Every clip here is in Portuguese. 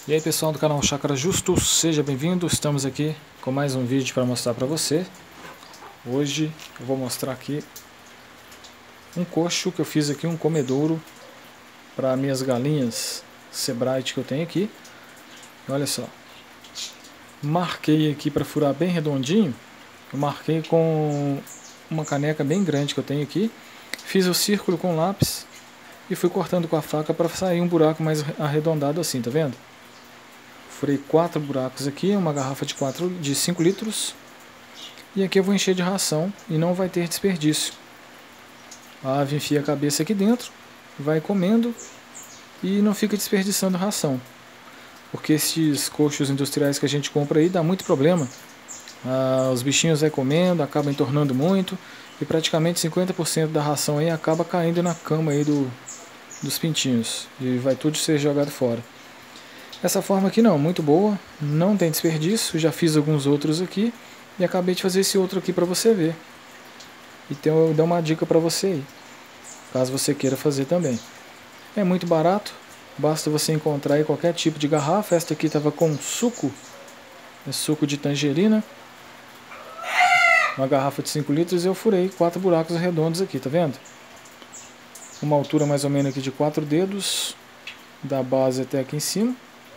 E aí pessoal do canal Chácara Justo, seja bem-vindo. Estamos aqui com mais um vídeo para mostrar para você. Hoje eu vou mostrar aqui um coxo que eu fiz aqui, um comedouro para minhas galinhas Sebright que eu tenho aqui. Olha só, marquei aqui para furar bem redondinho. Eu marquei com uma caneca bem grande que eu tenho aqui. Fiz o círculo com lápis e fui cortando com a faca para sair um buraco mais arredondado assim, tá vendo? Furei 4 buracos aqui, uma garrafa de 5 litros. E aqui eu vou encher de ração e não vai ter desperdício. A ave enfia a cabeça aqui dentro, vai comendo e não fica desperdiçando ração. Porque esses coxos industriais que a gente compra aí dá muito problema. Os bichinhos vai comendo, acabam entornando muito e praticamente 50% da ração aí acaba caindo na cama aí dos pintinhos e vai tudo ser jogado fora. Essa forma aqui não, muito boa, não tem desperdício, já fiz alguns outros aqui e acabei de fazer esse outro aqui para você ver. Então eu dou uma dica para você aí, caso você queira fazer também. É muito barato, basta você encontrar aí qualquer tipo de garrafa. Esta aqui estava com suco, é suco de tangerina. Uma garrafa de 5 litros e eu furei 4 buracos redondos aqui, tá vendo? Uma altura mais ou menos aqui de 4 dedos, da base até aqui em cima.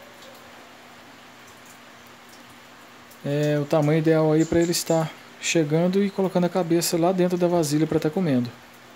É o tamanho ideal aí para ele estar chegando e colocando a cabeça lá dentro da vasilha para estar comendo.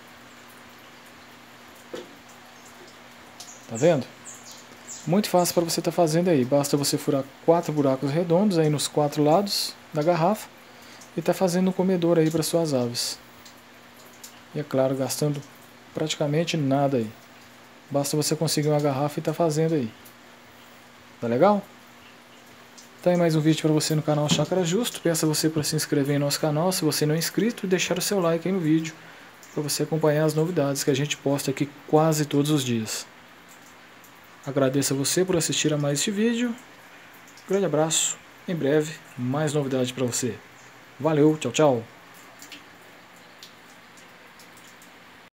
Tá vendo? Muito fácil para você estar fazendo aí. Basta você furar 4 buracos redondos aí nos 4 lados da garrafa e tá fazendo um comedor aí para suas aves. E é claro, gastando praticamente nada aí. Basta você conseguir uma garrafa e tá fazendo aí. Tá legal? Tá aí mais um vídeo para você no canal Chácara Justo. Peço a você para se inscrever em nosso canal se você não é inscrito e deixar o seu like aí no vídeo para você acompanhar as novidades que a gente posta aqui quase todos os dias. Agradeço a você por assistir a mais este vídeo. Grande abraço. Em breve, mais novidade para você. Valeu, tchau, tchau.